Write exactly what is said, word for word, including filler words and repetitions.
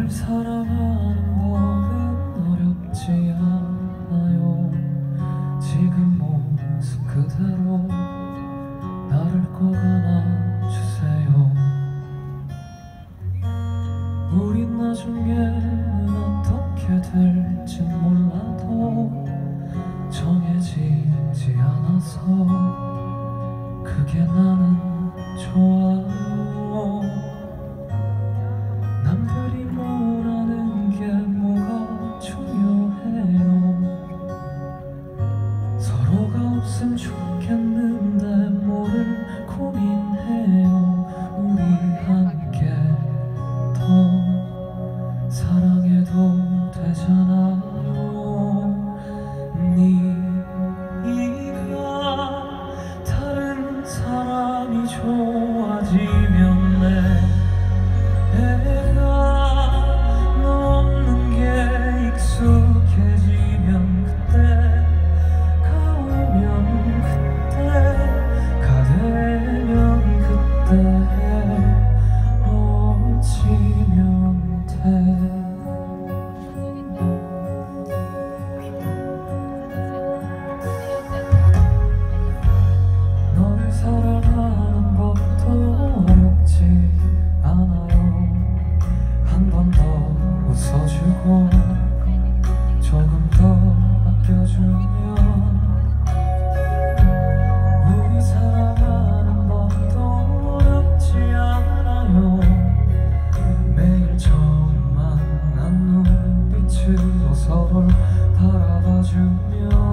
사랑하는 법은 어렵지 않아요. 지금 모습 그대로 나를 꼭 안아주세요. 우린 나중에는 어떻게 될진 몰라도 정해지지 않아서 그게 나는 좋아요. 남들이 뭐라는 게 뭐가 중요해요. 서로가 없음 좋겠는데 뭐를 고민해요. 우리 함께 더 사랑해도 되잖아요. 네가 다른 사람이 좋아지면 내가 너 없는 게 익숙해지면 그때가 오면 그때가 되면 그때 어찌면 돼. 너를 사랑하는 것도 어렵지 않아요. 한 번 더 웃어주고 조금 더 아껴주면 우리 사랑하는 것도 어렵지 않아요. 매일 처음 만난 눈빛으로 서로를 바라봐주면